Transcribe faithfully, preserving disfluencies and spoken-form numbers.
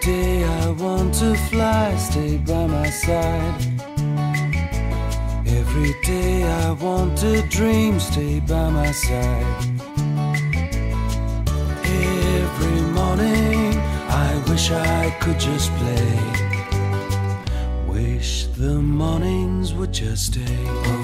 day I want to fly, stay by my side. Every day I want to dream, stay by my side. Every morning I wish I could just play. Wish the mornings would just stay.